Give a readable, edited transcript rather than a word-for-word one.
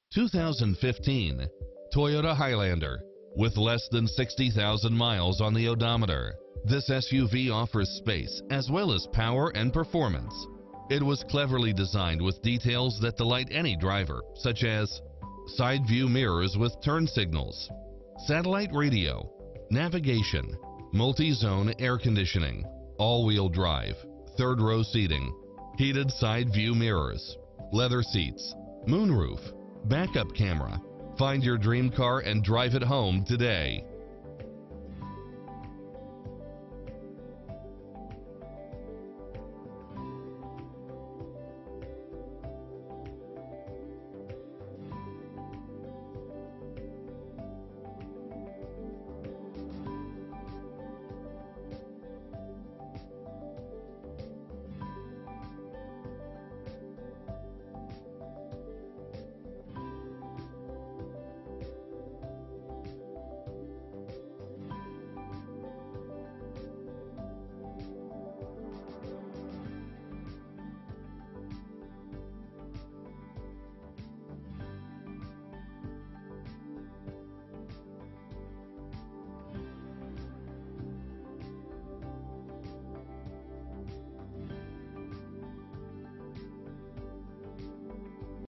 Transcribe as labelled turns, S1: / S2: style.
S1: 2015 Toyota Highlander. With less than 60,000 miles on the odometer, this SUV offers space as well as power and performance. It was cleverly designed with details that delight any driver, such as side view mirrors with turn signals, satellite radio, navigation, multi-zone air conditioning, all-wheel drive, third-row seating, heated side view mirrors, leather seats, moonroof, backup camera. Find your dream car and drive it home today.